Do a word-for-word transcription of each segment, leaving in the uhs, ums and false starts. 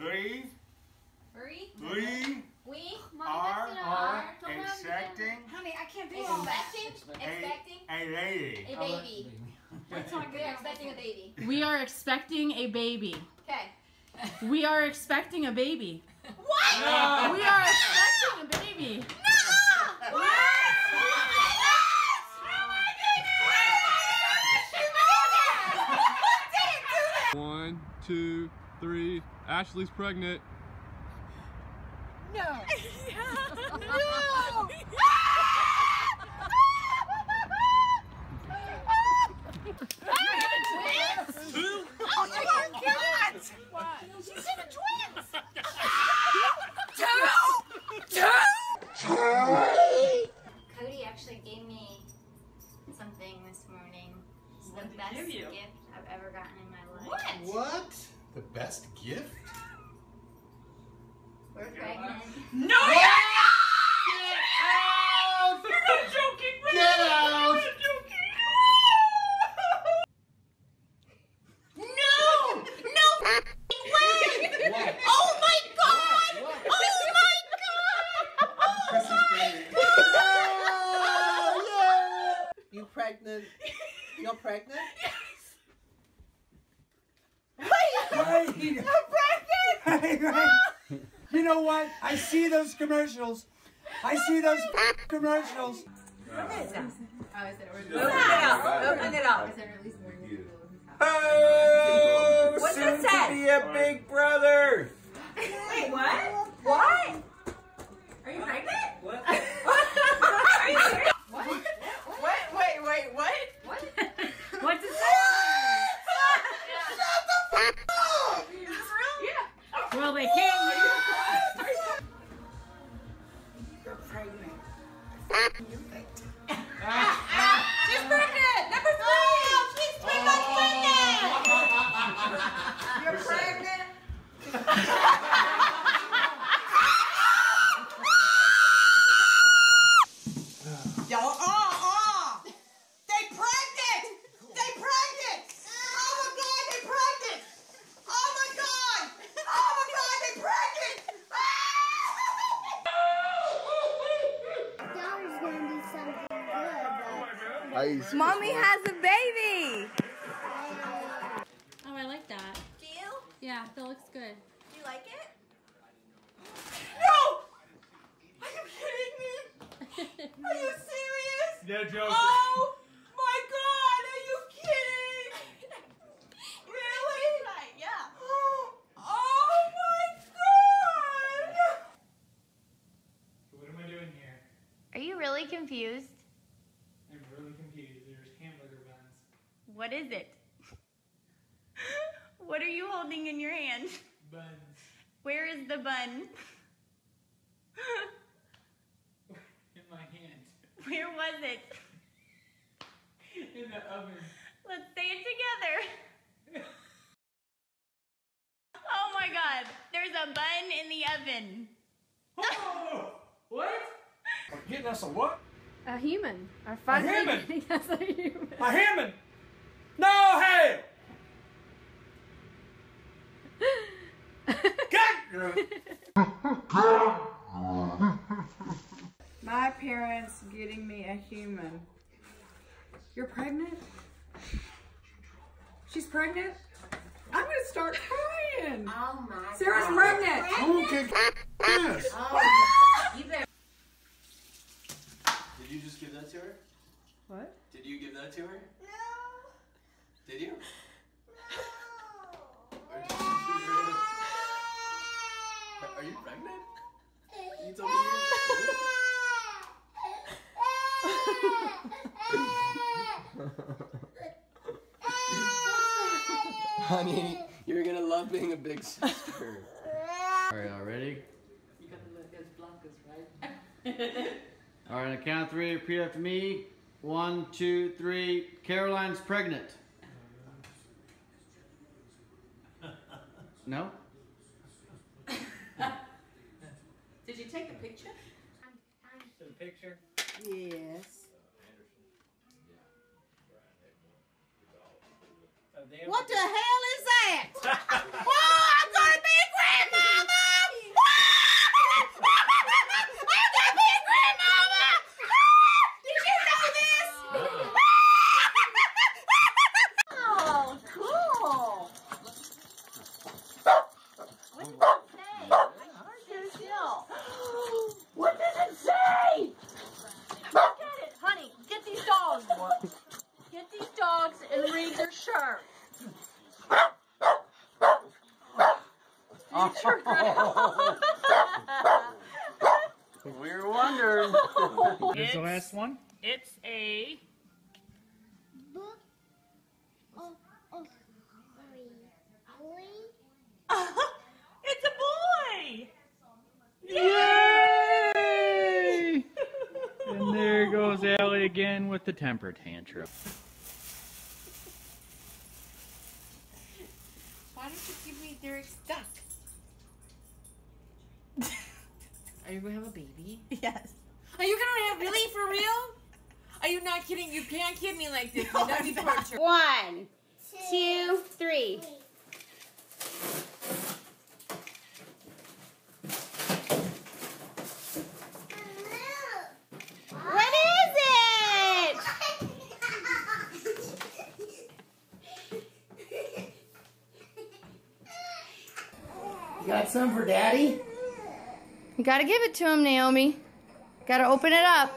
We. We. We. We. Are. Are expecting. Honey, I can't do all that. Expecting. Expecting. A lady. A baby. That's not good. We're expecting a baby. We are expecting a baby. Okay. We are expecting a baby. What? No. We are expecting a baby. No! What? One, two, three. Ashley's pregnant. No. No. Two. Oh, you are kidding! What? She's in the twins. Two. Two. Cody actually gave me something this morning. It's the best gift I've ever gotten in my life. What? What? The best gift? We're pregnant. No! Get out! You're not joking, right? Get out! You're not joking. No! No way! What? Oh my God! What? Oh my God! Oh, yeah! You pregnant? You're pregnant? Yes! Wait! I'm pregnant! Hey, right. You know what? I see those commercials. I see those commercials. Oh, I said Open it up. Open it up. I said release more than people in his house. Oh, What's soon it to say? be a big brother. Wait, what? What? Are you pregnant? What? Are you serious? What? What? Wait, wait, what? What? What's it say? Shut the f up! Is this real? Yeah. Well, they can't. You're pregnant. She's pregnant! Number three! Oh, she's pregnant! Oh. You're pregnant? Yo, oh, oh! They pregnant! They pregnant! Oh my God, they pregnant! Oh my God! Oh my God, they pregnant! Daughter's gonna be something good. Ice. Mommy has a baby. Oh, I like that. Do you? Yeah, that looks good. Do you like it? No! Are you kidding me? Are you serious? No joke. Oh my God! Are you kidding? Really? Right? Yeah. Oh my God! What am I doing here? Are you really confused? I'm really confused. There's hamburger buns. What is it? What are you holding in your hand? Buns. Where is the bun? In my hand. Where was it? In the oven. Let's say it together. Oh my God, there's a bun in the oven. Oh! What? Getting us a what? A human. Our A human? getting us a human. A human? No, hey! My parents getting me a human. You're pregnant? She's pregnant? I'm gonna start crying. Oh my Sarah's God. pregnant. Who can this? Oh, you better. Did you just give that to her? What? Did you give that to her? No. Did you? No. Or did you Are you pregnant? You told me you Honey, you're gonna love being a big sister. Alright, y'all ready? You gotta look as Blanca's, right? Alright, on the count of three, repeat after me. One, two, three. Caroline's pregnant. No? Did you take a picture? The picture. Yes. Of the What the hell is that? Oh, I'm gonna be a grandma! We were wondering. Here's the last one. It's a Book. Oh, oh, boy. it's a boy. Yay! And there goes Allie again with the temper tantrum. Why don't you give me Derek's duck? Are you gonna have a baby? Yes. Are you gonna have really for real? Are you not kidding? You can't kid me like this. No, That'd be I'm not. torture. One, two, three. What is it? You got some for Daddy? You gotta give it to him, Naomi. Gotta open it up.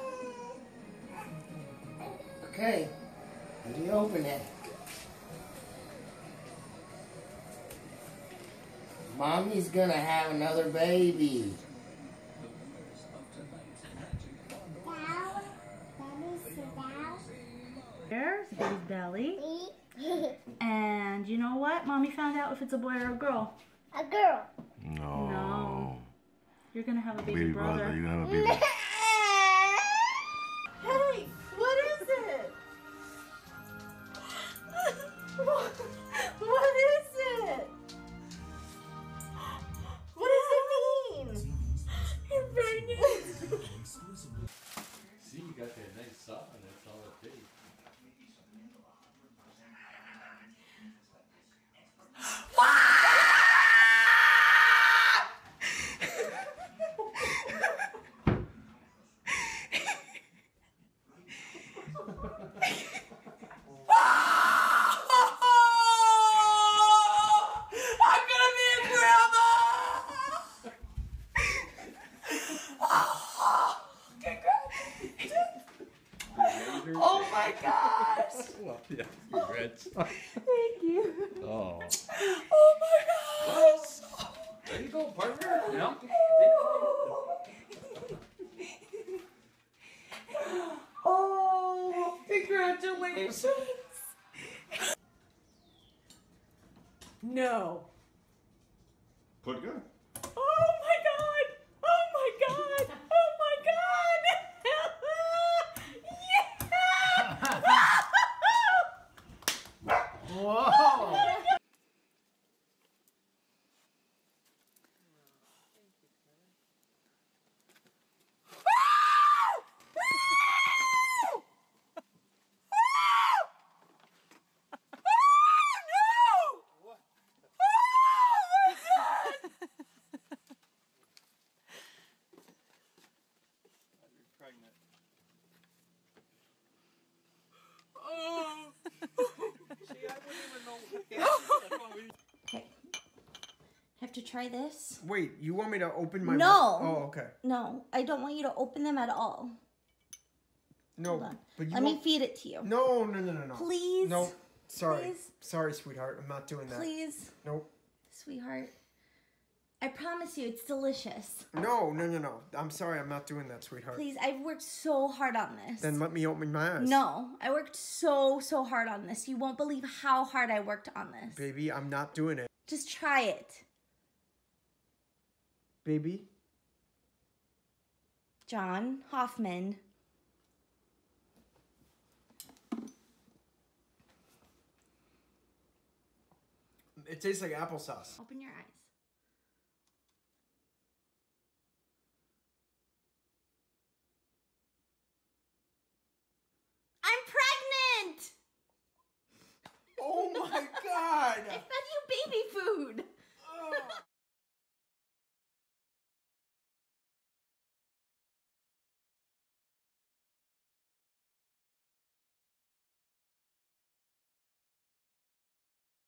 Okay. Let me open it. Mommy's gonna have another baby. There's his belly. And you know what? Mommy found out if it's a boy or a girl. A girl. No. No. You're gonna have a baby, Baby brother. brother, you have a baby. Hey, what is it? What is it? What does it mean? You're pregnant. See, you got that nice saw, and that's all it takes. I'm gonna be a grandma! Oh my gosh! Well, yeah, congrats. Thank you. Oh. Oh my gosh! There you go, partner. Yeah. Oh, congratulations! No. Put good. Oh my god! Oh my god! Oh my god! Yeah! Whoa! Have to try this? Wait, you want me to open my No. mouth? Oh, okay. No, I don't want you to open them at all. No, Hold on. but you Let me won't- feed it to you. No, no, no, no, no. Please? No, sorry. Please? Sorry, sweetheart. I'm not doing that. Please? Nope. Sweetheart. I promise you, it's delicious. No, no, no, no. I'm sorry. I'm not doing that, sweetheart. Please, I've worked so hard on this. Then let me open my eyes. No, I worked so, so hard on this. You won't believe how hard I worked on this. Baby, I'm not doing it. Just try it. Baby? John Hoffman. It tastes like applesauce. Open your eyes.